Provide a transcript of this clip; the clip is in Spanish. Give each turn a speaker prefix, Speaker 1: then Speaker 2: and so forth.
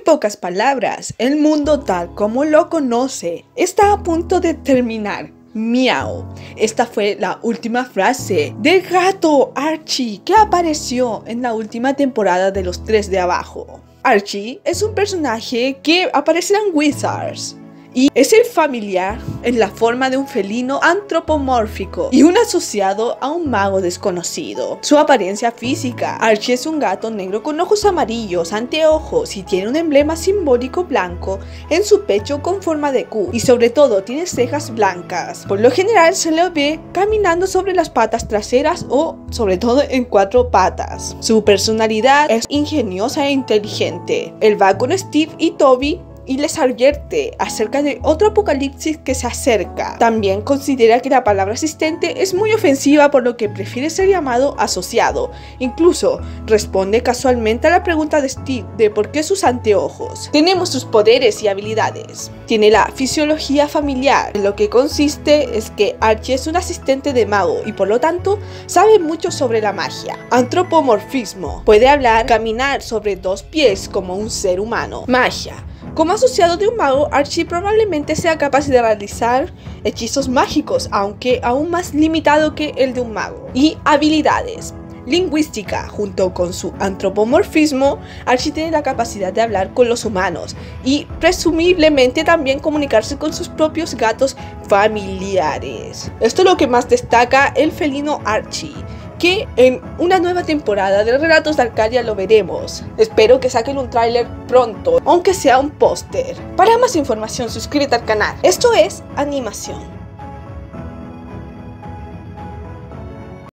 Speaker 1: pocas palabras, el mundo tal como lo conoce está a punto de terminar. Miau. Esta fue la última frase del gato Archie que apareció en la última temporada de Los Tres de Abajo. Archie es un personaje que aparecerá en Wizards y es el familiar en la forma de un felino antropomórfico y un asociado a un mago desconocido. Su apariencia física: Archie es un gato negro con ojos amarillos, anteojos y tiene un emblema simbólico blanco en su pecho con forma de Q, y sobre todo tiene cejas blancas. Por lo general se le ve caminando sobre las patas traseras o sobre todo en cuatro patas. Su personalidad es ingeniosa e inteligente. Él va con Steve y Toby y les advierte acerca de otro apocalipsis que se acerca. También considera que la palabra asistente es muy ofensiva, por lo que prefiere ser llamado asociado. Incluso responde casualmente a la pregunta de Steve de por qué sus anteojos. Tenemos sus poderes y habilidades. Tiene la fisiología familiar, en lo que consiste es que Archie es un asistente de mago y por lo tanto sabe mucho sobre la magia. Antropomorfismo: puede hablar, caminar sobre dos pies como un ser humano. Magia: como asociado de un mago, Archie probablemente sea capaz de realizar hechizos mágicos, aunque aún más limitado que el de un mago. Y habilidades: lingüística. Junto con su antropomorfismo, Archie tiene la capacidad de hablar con los humanos y presumiblemente también comunicarse con sus propios gatos familiares. Esto es lo que más destaca el felino Archie, que en una nueva temporada de Relatos de Arcadia lo veremos. Espero que saquen un tráiler pronto, aunque sea un póster. Para más información suscríbete al canal. Esto es Animación.